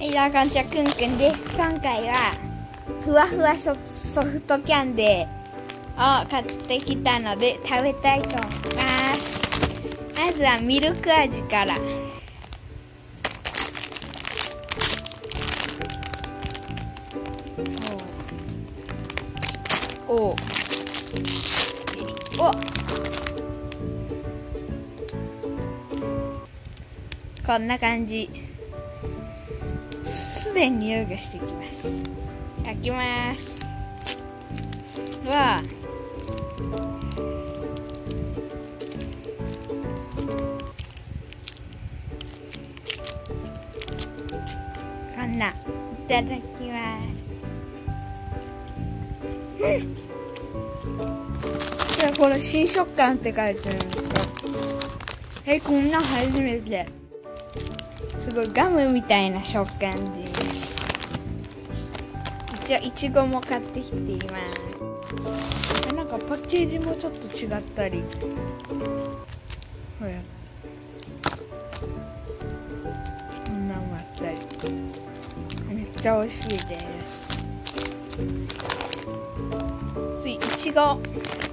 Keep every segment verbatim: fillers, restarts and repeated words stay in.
はい、どうもこんにちは、くんくんです。今回はふわふわソフトキャンディを買ってきたので食べたいと思います。まずはミルク味から。おおおこんな感じ。すでに匂いがしてきます。開きます。わあ、こんな、いただきます。うん、じゃあこの新食感って書いてるんですか。え、こんなん初めて。すごいガムみたいな食感です。一応いちごも買ってきています。なんかパッケージもちょっと違ったり、ほらこんなんもあったり、めっちゃ美味しいです。次いちご、わ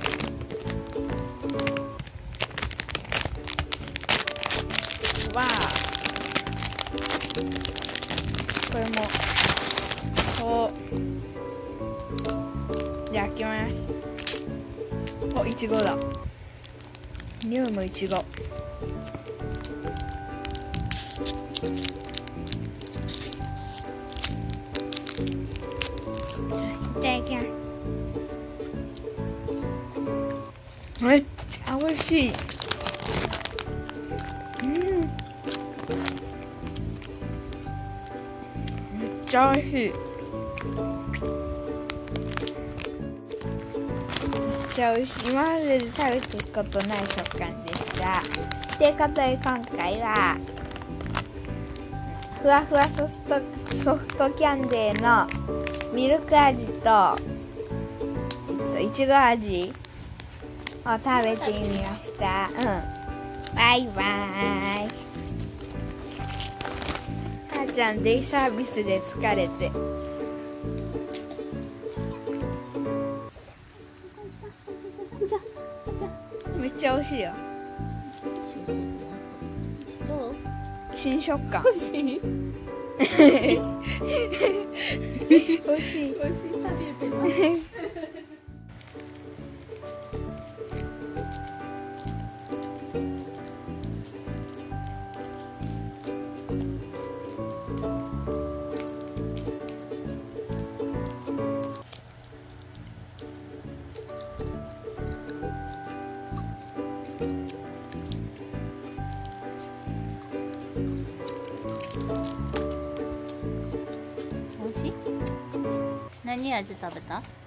あ、これもこう焼きます。お、いちごだ。匂いもいちご。いただきます。めっちゃ美味しい。うん、めっちゃ美味しい。めっちゃ美味しい。今までで食べたことない食感でした。ということで今回はふわふわソフト、ソフトキャンディのミルク味と、えっと、いちご味を食べてみました。うん。バイバーイ。はーちゃんデイサービスで疲れて。めっちゃ美味しいよ。どう？新食感。美味しい？美味しい。美味しい。食べてます。美味しい？何味食べた？